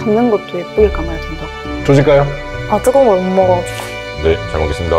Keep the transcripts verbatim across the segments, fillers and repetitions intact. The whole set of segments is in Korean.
감는 것도 예쁘게 감아야 된다고. 조질까요? 아, 뜨거운 걸 못 먹어가지고. 네, 잘 먹겠습니다.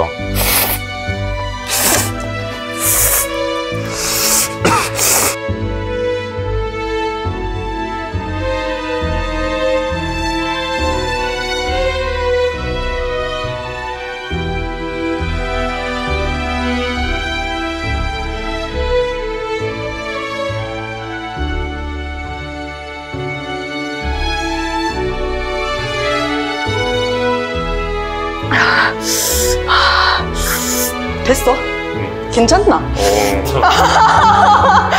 됐어? 응. 괜찮나? 어...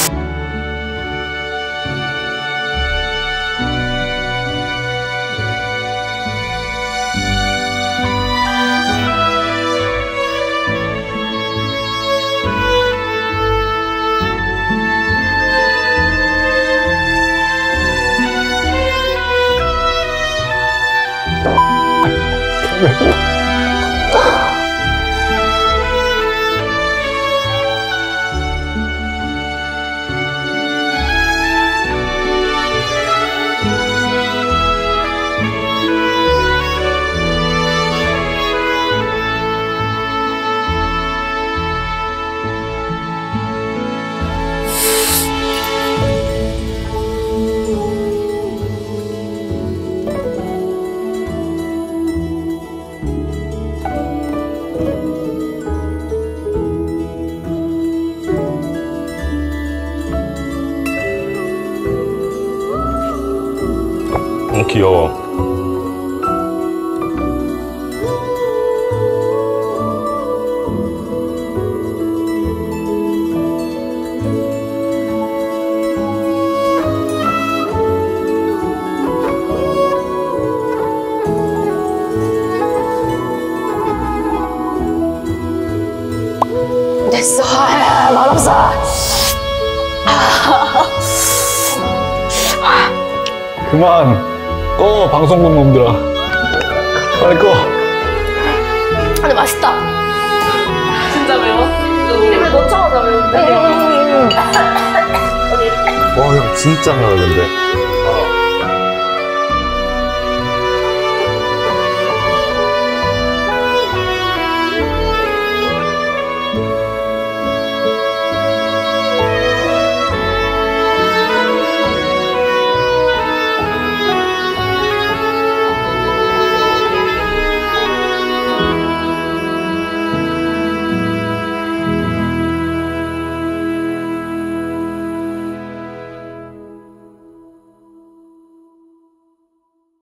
너무 귀여워. 됐어. 아, 맛없어. 그만 꺼, 방송국 놈들아. 빨리 꺼. 근데 맛있다. 진짜 매워? 입에 넣자마자 매운데? 와, 형 진짜 매워, 근데.